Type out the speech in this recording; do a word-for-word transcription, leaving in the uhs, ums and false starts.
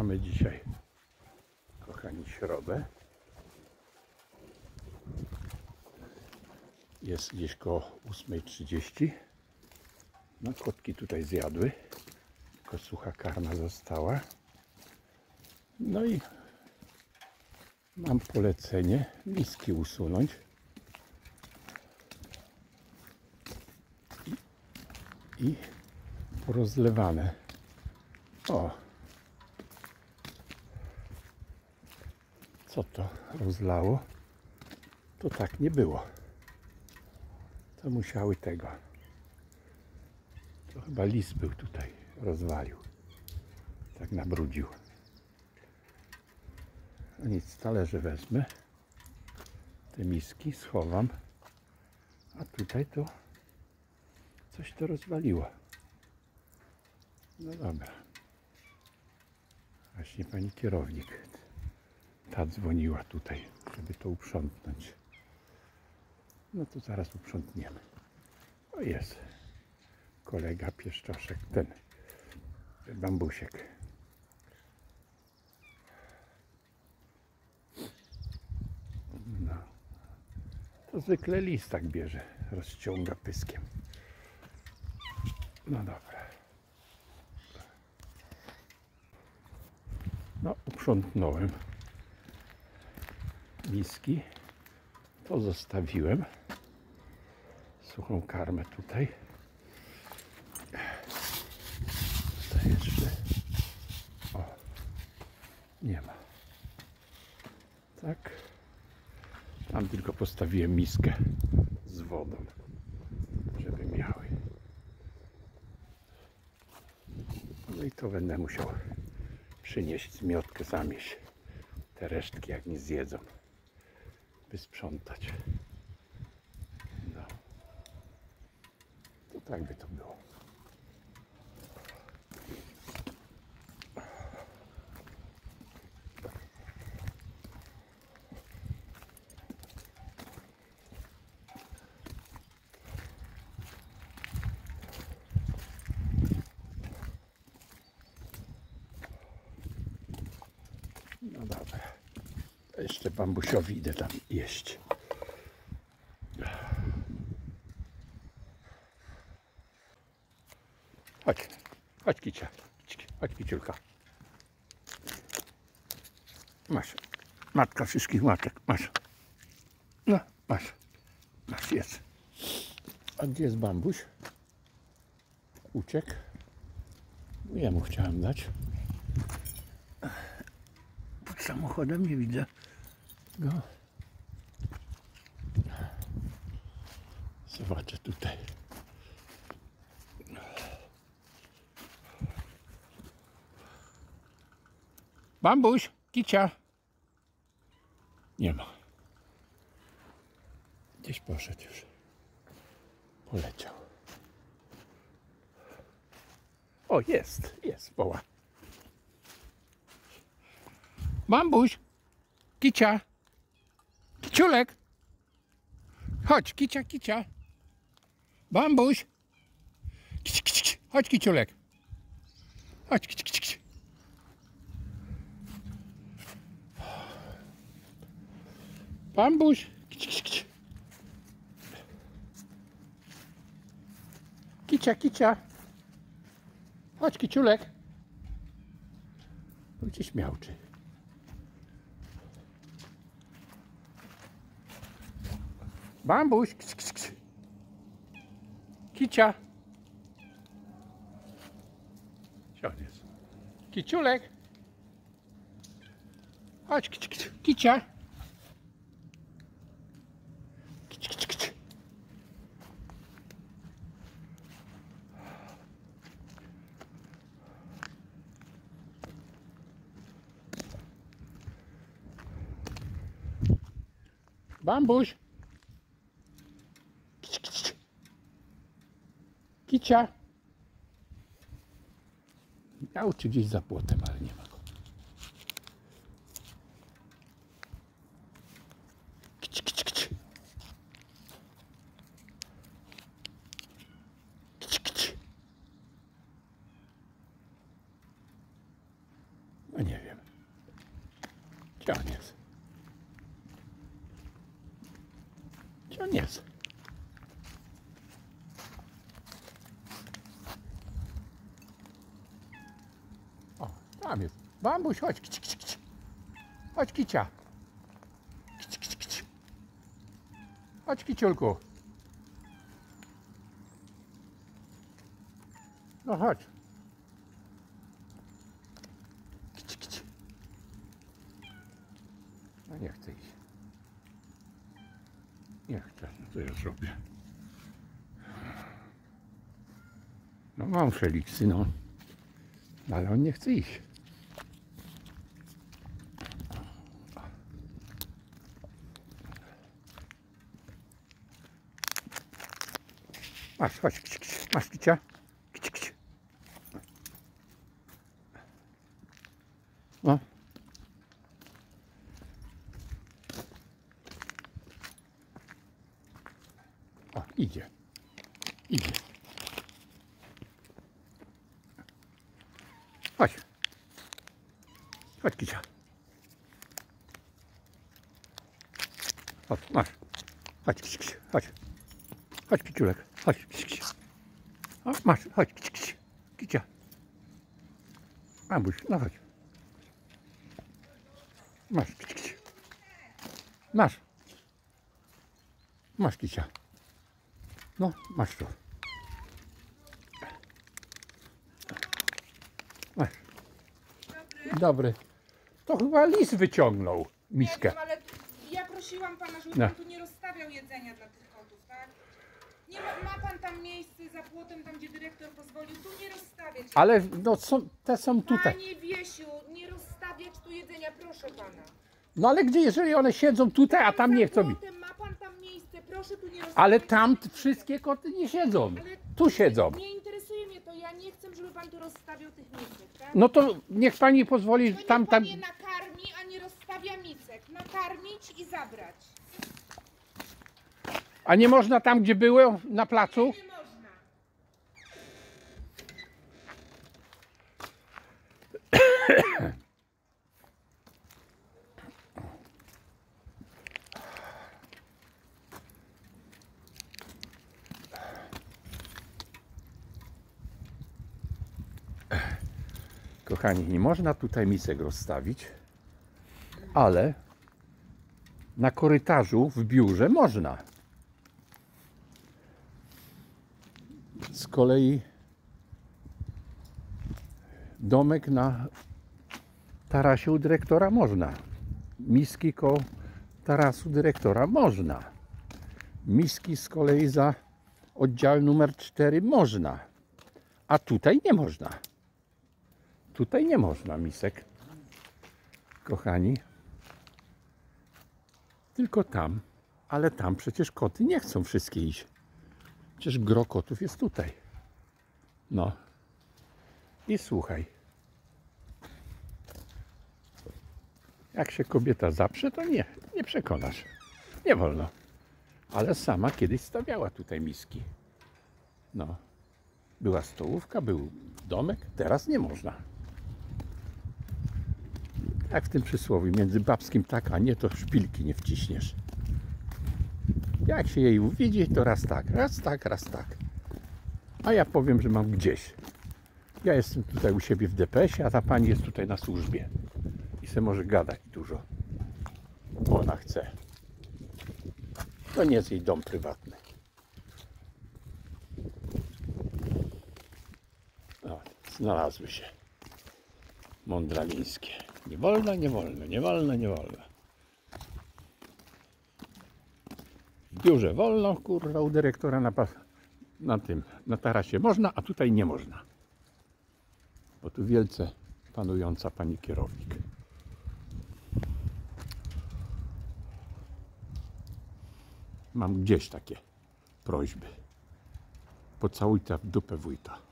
Mamy dzisiaj, kochani, środę. Jest gdzieś koło ósma trzydzieści. No, kotki tutaj zjadły, tylko sucha karma została. No i mam polecenie miski usunąć. I, i porozlewane. O! Co to rozlało? To tak nie było. To musiały tego. To chyba lis był tutaj, rozwalił. Tak nabrudził. No nic, talerze wezmę. Te miski schowam. A tutaj to coś to rozwaliło. No dobra. Właśnie pani kierownik ta dzwoniła tutaj, żeby to uprzątnąć. No to zaraz uprzątniemy. O, jest kolega pieszczoszek, ten bambusiek. No. To zwykle lis tak bierze, rozciąga pyskiem. No dobra. No, uprzątnąłem miski. To zostawiłem. Suchą karmę tutaj. Tutaj jeszcze. O, nie ma. Tak. Tam tylko postawiłem miskę z wodą, żeby miały. No i to będę musiał przynieść zmiotkę, zamieść te resztki, jak nie zjedzą, by sprzątać. No. To tak by to było. No dobra. Jeszcze bambusiowi idę tam jeść. Chodź, chodź kicia, chodź kiciulka. Masz, matka wszystkich matek, masz. No, masz, masz, jest. A gdzie jest bambuś? Uciekł. Jemu chciałem dać. Pod samochodem nie widzę go. Zobaczę tutaj. Bambuś, kicia. Nie ma. Gdzieś poszedł już. Poleciał. O, jest, jest, woła. Bambuś, kicia. Kiciulek. Chodź, kicia, kicia. Bambuś. Kici, kici, kici. Chodź, kiciulek. Chodź, kici, kici, kici. Bambuś. Kici, kici, kici. Kicia, kicia. Chodź, kiciulek. Gdzieś miauczy. Bambuś. Kici, kici, kici. Kicia. Co jest? Kiciulek. Chodź, kici, kici. Kicia. Kici, kici, kici. Bambuś. Kici, kici. Kicia. Miauczy gdzieś za płotem, ale nie ma go. Kici, kici, kici. Kici, kici. No nie Gdzie on jest? Gdzie on jest? O, tam jest. Bambuś, chodź. Kici, kici, kici. Chodź, kicia. Kici, kici, kici. Chodź, kiciulku. No chodź. Kici, kici. No nie chcę iść. Nie chcę, no to ja zrobię. No mam Feliksy, no. Ale on nie chce iść. Masz, chodź, kici, kici. Masz kicia? Kici, kici. No. O, idzie. Idzie. Chodź. Chodź, kicia. Chodź, masz. Chodź, kici, kici. Chodź. Chodź, kiciulek. Chodź, kici, kici. O, masz, chodź, kici, kici. Kicia. Bambuś, no chodź. Masz, kici, kici. Masz. Masz, kicia. No, masz to. Masz. Dobry. Dobry. To chyba lis wyciągnął miskę. Nie wiem, ale ja prosiłam pana, żeby No. pan tu nie rozstawiał jedzenia dla tych kotów, tak? Nie ma, ma pan tam miejsce za płotem, tam gdzie dyrektor pozwolił, tu nie rozstawiać. Ale no są, te są tutaj. Panie Wiesiu, nie rozstawiać tu jedzenia, proszę pana. No ale gdzie, jeżeli one siedzą tutaj, a tam nie chcą Za mi. płotem ma pan tam miejsce, proszę tu nie rozstawiać. Ale tam t- wszystkie koty nie siedzą. Ale Tu siedzą. nie interesuje mnie to, ja nie chcę, żeby pan tu rozstawiał tych misek, tak? No to niech pani pozwoli To niech tam, tam. pan je nakarmi, a nie rozstawia misek. Nakarmić i zabrać. A nie można tam, gdzie były, na placu? Nie można. Kochani, nie można tutaj misek rozstawić, ale na korytarzu w biurze można. Z kolei domek na tarasie u dyrektora można. Miski koło tarasu dyrektora można. Miski z kolei za oddział numer cztery można. A tutaj nie można. Tutaj nie można misek, kochani. Tylko tam. Ale tam przecież koty nie chcą wszystkie iść. Przecież gro kotów jest tutaj. No. I słuchaj. Jak się kobieta zaprze, to nie, nie przekonasz. Nie wolno. Ale sama kiedyś stawiała tutaj miski. No. Była stołówka, był domek, teraz nie można. Jak w tym przysłowiu, między babskim tak, a nie, to szpilki nie wciśniesz. Jak się jej uwidzi, to raz tak, raz tak, raz tak. A ja powiem, że mam gdzieś. Ja jestem tutaj u siebie w D P S ie, a ta pani jest tutaj na służbie. I se może gadać dużo. Ona chce. To nie jest jej dom prywatny. O, znalazły się. Mądralińskie. Nie wolno, nie wolno, nie wolno, nie wolno. W biurze wolno, kurwa, u dyrektora na, na tym, na tarasie można, a tutaj nie można. Bo tu wielce panująca pani kierownik. Mam gdzieś takie prośby. Pocałuj ta w dupę wójta.